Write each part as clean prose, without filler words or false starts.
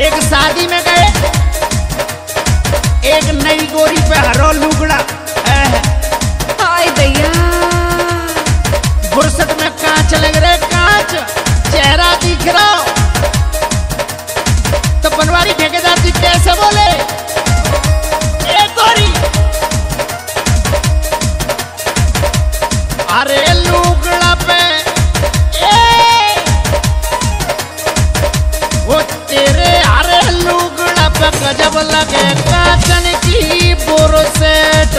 एक शादी में गए, एक नई गोरी पे हरो लुगड़ा, हाय दैया, फुर्सत में कांच लग रहे, कांच चेहरा दिख रहा। तो बनवारी ठेकेदार जी कैसे बोले, ए गोरी अरे लुगड़ा पे वो तेरे अरे लुगड़ा पे गजब लगे कांचन की बोरसेट।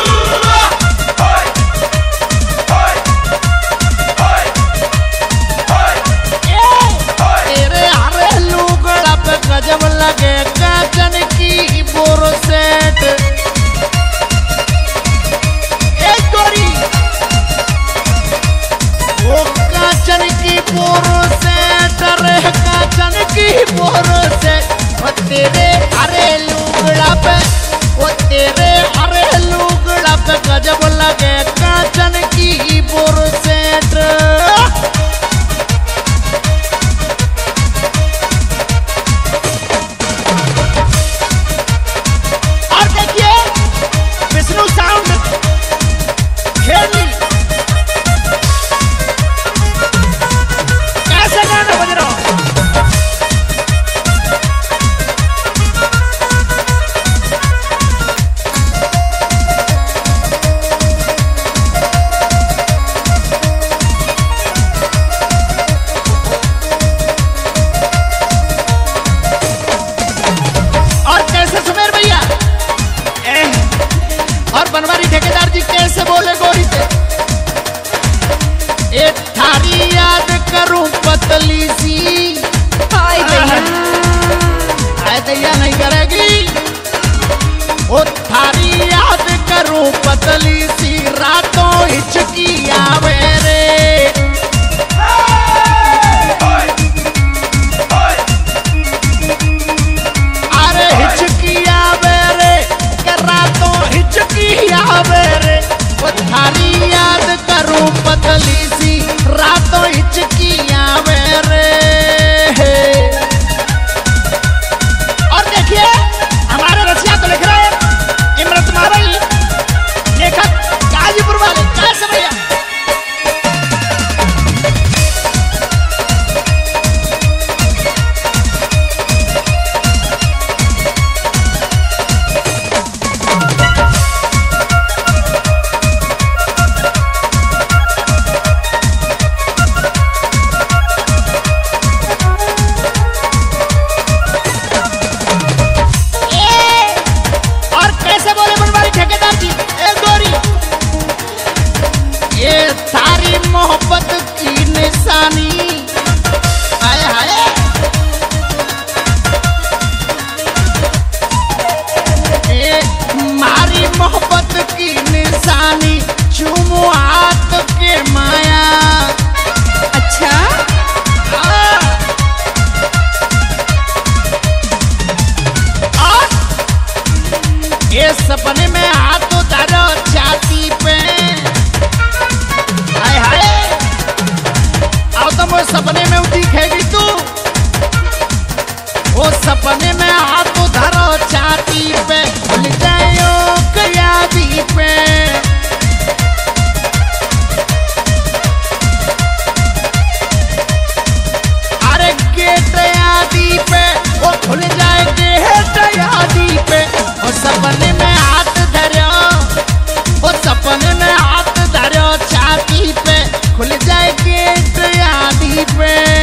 तेरे अरे लुगड़ा पे गजब लगे कांचन की बोरसेट। एक गोरी वो कांचन की बोरसेट, अरे कांचन की बोरसेट। वो तेरे अरे लुगड़ा पे, वो तेरे अरे लुगड़ा पे गजब लगे कांचन की बोरसेट। और देखिए विष्णु साउंड खेली कैसे गाना बज रहा। और कैसे सुमेर भैया और बनवारी ठेकेदार जी कैसे बोले गोरी से, एक थारी याद करूं पतली सी। हाय दैया, हाय दैया नहीं करेगी। वो थारी याद करूं पतली सी, रातों हिचकी आवे रे। अरे हिचकी आवे रे, के रातों हिचकी आवे रे। वो थारी याद करूं पतली सी, रातों हिचकी आवे रे। और देखिए हमारे रसिया तो लिख रहे हैं इमरत मावल, लेखक गाजीपुर वाले कैसे भैया। और कैसे बोले बनवारी ठेकेदार जी, ए गोरी ये सारी मोहब्बत की निशानी। हाय हाय ये मारी मोहब्बत की निशानी, चूमो हाथ के माया। अच्छा ये सपने में हाथ उतारो छाती पे। हाय हाय आओ तो वो सपने में दिखेगी तू, वो सपने में हाथ उतारो छाती पे, भूल जाओ कयादी पे। अरे गेट आदि पे वो खुल जाए, गेट आदि पे। वो सपने में हाथ धरो, वो सपने में हाथ धरो छाती पे, खुल जाए गेट आदि पे।